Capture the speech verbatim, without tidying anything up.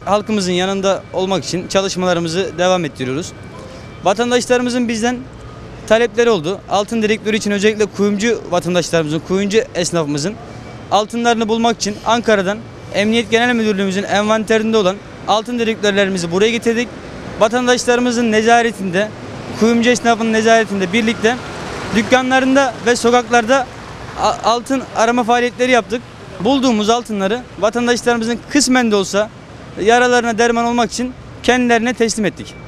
halkımızın yanında olmak için çalışmalarımızı devam ettiriyoruz. Vatandaşlarımızın bizden talepleri oldu. Altın direktörü için özellikle kuyumcu vatandaşlarımızın, kuyumcu esnafımızın altınlarını bulmak için Ankara'dan Emniyet Genel Müdürlüğümüzün envanterinde olan altın direktörlerimizi buraya getirdik. Vatandaşlarımızın nezaretinde, kuyumcu esnafının nezaretinde birlikte dükkanlarında ve sokaklarda altın arama faaliyetleri yaptık. Bulduğumuz altınları vatandaşlarımızın kısmen de olsa yaralarına derman olmak için kendilerine teslim ettik.